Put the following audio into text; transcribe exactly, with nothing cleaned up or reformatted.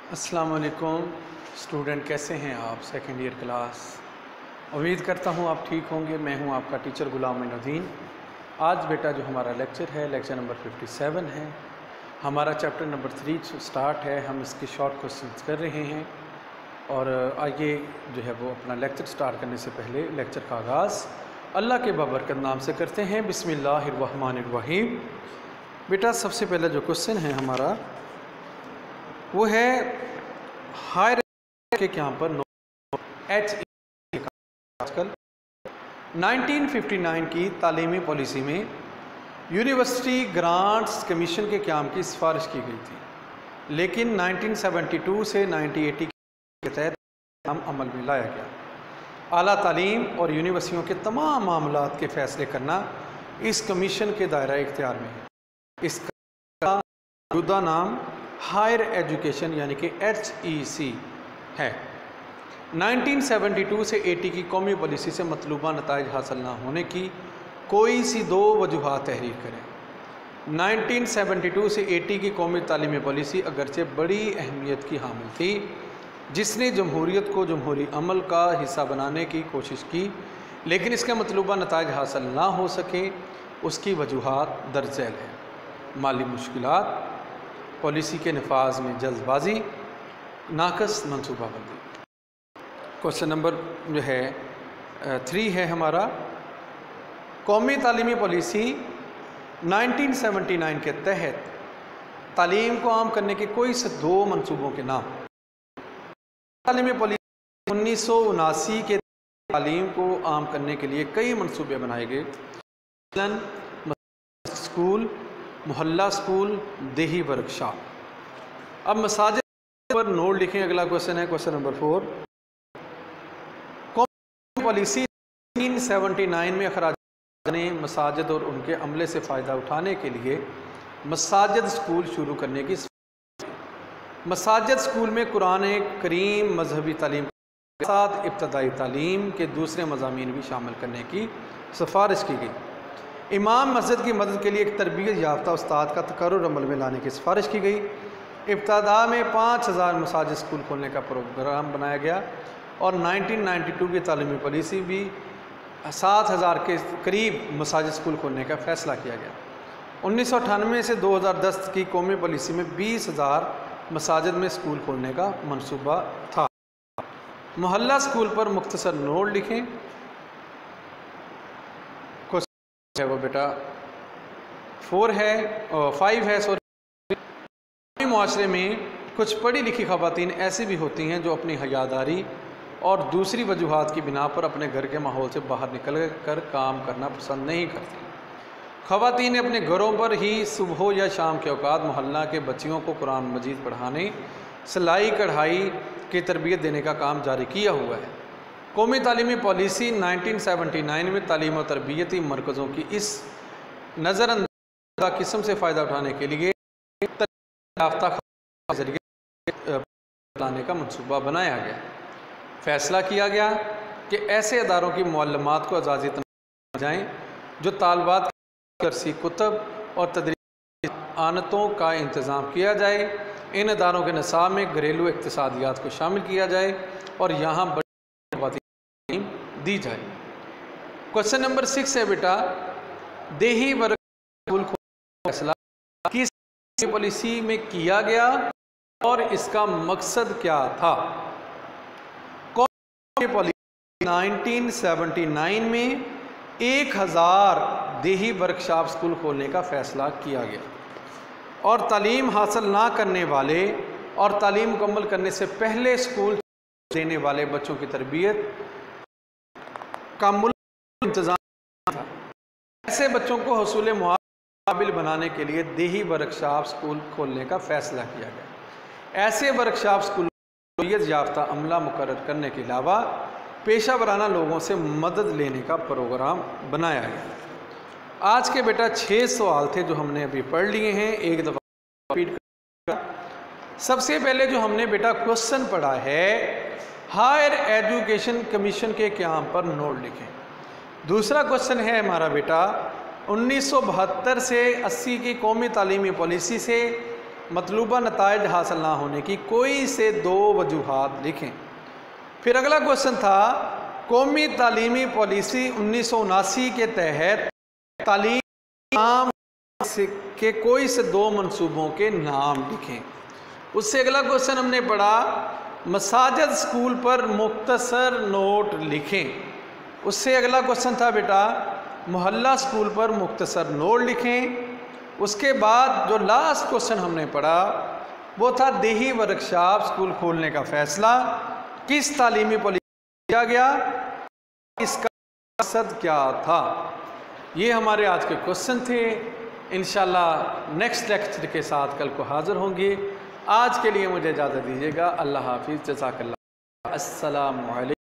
अस्सलाम वालेकुम स्टूडेंट, कैसे हैं आप? Second year class. उम्मीद करता हूँ आप ठीक होंगे। मैं हूँ आपका टीचर गुलाम मोइनुद्दीन। आज बेटा जो हमारा लेक्चर है, लेक्चर नंबर सत्तावन है। हमारा चैप्टर नंबर थ्री स्टार्ट है। हम इसके शॉर्ट क्वेश्चंस कर रहे हैं और आइए जो है वो अपना लेक्चर स्टार्ट करने से पहले लेक्चर का आगाज़ अल्लाह के बाबरकत नाम से करते हैं। बिस्मिल्लाहिर्रहमानिर्रहीम। बेटा सबसे पहला जो क्वेश्चन है हमारा वो है हायर के यहाँ पर एच आजकल नाइनटीन फिफ्टी नाइन की तालीमी पॉलिसी में यूनिवर्सिटी ग्रांट्स कमीशन के क़याम की सिफारिश की गई थी, लेकिन नाइनटीन सेवेंटी टू से नाइनटीन एटी के तहत हम अमल में लाया गया। आला तालीम और यूनिवर्सिटियों के तमाम मामलात के फ़ैसले करना इस कमीशन के दायरा इख्तियार में है। इसका मौजूदा नाम हायर एजुकेशन यानी कि एच ई सी है। नाइनटीन सेवेंटी टू से एटी की कौमी पॉलिसी से मतलूबा नताइज हासिल ना होने की कोई सी दो वजूहात तहरीर करें। नाइनटीन सेवेंटी टू से एटी की कौमी तालीमी पॉलिसी अगरचे बड़ी अहमियत की हामिल थी, जिसने जमहूरियत को जमहूरी अमल का हिस्सा बनाने की कोशिश की, लेकिन इसके मतलूबा नताइज हासिल ना हो सके। उसकी वजूहात दर्ज झैल है। माली मुश्किलात, पॉलिसी के नफाज में जल्दबाजी, नाकस मनसूबाबंदी। क्वेश्चन नंबर जो है थ्री है हमारा, कौमी तालीमी पॉलिसी नाइनटीन सेवेंटी नाइन के तहत तालीम को आम करने के कोई से दो मंसूबों के नाम। तालीमी पॉलिसी उन्नीस सौ उनासी के तालीम को आम करने के लिए कई मंसूबे बनाए गए। स्कूल, मोहल्ला स्कूल, देही वर्कशॉप। अब मसाजिद पर नोट लिखें। अगला क्वेश्चन है क्वेश्चन नंबर फोर। कौमी पॉलिसी नाइनटीन सेवेंटी नाइन में अखराज ने मसाजिद और उनके अमले से फ़ायदा उठाने के लिए मसाजिद स्कूल शुरू करने की। मसाजिद स्कूल में कुरान करीम, मजहबी तालीम के साथ इब्तदाई तालीम के दूसरे मज़ामीन भी शामिल करने की सिफारिश की गई। इमाम मस्जिद की मदद के लिए एक तरबियत याफ्ता उस्ताद का तकर्रुर अमल में लाने की सिफारिश की गई। इब्तदा में पाँच हज़ार मसाजिद स्कूल खोलने का प्रोग्राम बनाया गया और नाइनटीन नाइन्टी टू की तालीमी पॉलिसी भी सात हज़ार के करीब मसाजिद स्कूल खोलने का फ़ैसला किया गया। उन्नीस सौ अठानवे से दो हज़ार दस की कौमी पॉलिसी में बीस हज़ार मसाजिद में स्कूल खोलने का मनसूबा था। मोहल्ला स्कूल पर मुख्तसर नोट लिखें। है वो बेटा फोर है और फाइव है। सॉरी, मुआशरे में कुछ पढ़ी लिखी ख़वातीन ऐसी भी होती हैं जो अपनी हयादारी और दूसरी वजूहात की बिना पर अपने घर के माहौल से बाहर निकल कर काम करना पसंद नहीं करती। ख़वातीन अपने घरों पर ही सुबह या शाम के औकात मोहल्ला के बच्चियों को कुरान मजीद पढ़ाने, सिलाई कढ़ाई की तरबियत देने का काम जारी किया हुआ है। कौमी तालीमी पॉलिसी नाइनटीन सेवेंटी नाइन में तालीम और तरबियती मरकज़ों की इस नज़रअंदाज़ किस्म से फ़ायदा उठाने के लिए याफ्ता लाने का मनसूबा बनाया गया। फ़ैसला किया गया कि ऐसे अदारों की मुअल्लमात को आज़ादी तनख़्वाह जाएँ जो तालबात दरसी कुतब और तदरीस आनतों का इंतज़ाम किया जाए। इन अदारों के निसाब में घरेलू इक़्तिसादियात को शामिल किया जाए और यहाँ दी जाए। क्वेश्चन नंबर सिक्स है बेटा, देही वर्ग स्कूल खोलने का फैसला किस पॉलिसी में किया गया और इसका मकसद क्या था? कौन पॉलिसी नाइनटीन सेवेंटी नाइन में एक हज़ार देही वर्कशॉप स्कूल खोलने का फैसला किया गया और तालीम हासिल ना करने वाले और तालीम मुकम्मल करने से पहले स्कूल देने वाले बच्चों की तरबियत का मुल्क इंतजाम था। ऐसे बच्चों को हसूल मुआविल बनाने के लिए देही वर्कशॉप स्कूल खोलने का फैसला किया गया। ऐसे वर्कशॉप स्कूल तरबियत याफ्ता अमला मुकर्रर करने के अलावा पेशा वराना लोगों से मदद लेने का प्रोग्राम बनाया गया। आज के बेटा छः सवाल थे जो हमने अभी पढ़ लिए हैं। एक दफ़ा रिपीट कर। सबसे पहले जो हमने बेटा क्वेश्चन पढ़ा है, हायर एजुकेशन कमीशन के क़याम पर नोट लिखें। दूसरा क्वेश्चन है हमारा बेटा, उन्नीस सौ बहत्तर से अस्सी की कौमी तालीमी पॉलिसी से मतलूबा नताइज हासिल ना होने की कोई से दो वजूहात लिखें। फिर अगला क्वेश्चन था कौमी तालीमी पॉलिसी उन्नीस सौ उनासी के तहत तालीम आम के कोई से दो मंसूबों के नाम लिखें। उससे अगला क्वेश्चन हमने पढ़ा मसाजिद स्कूल पर मुख्तसर नोट लिखें। उससे अगला क्वेश्चन था बेटा मोहल्ला स्कूल पर मुख्तसर नोट लिखें। उसके बाद जो लास्ट क्वेश्चन हमने पढ़ा वो था देही वर्कशॉप स्कूल खोलने का फैसला किस तालीमी पॉलिसी किया गया, इसका मकसद क्या था। ये हमारे आज के क्वेश्चन थे। इंशाल्लाह नेक्स्ट लेक्चर के साथ कल को हाज़िर होंगे। आज के लिए मुझे इजाज़त दीजिएगा। अल्लाह हाफिज़, जज़ाकल्लाह, अस्सलामु अलैकुम।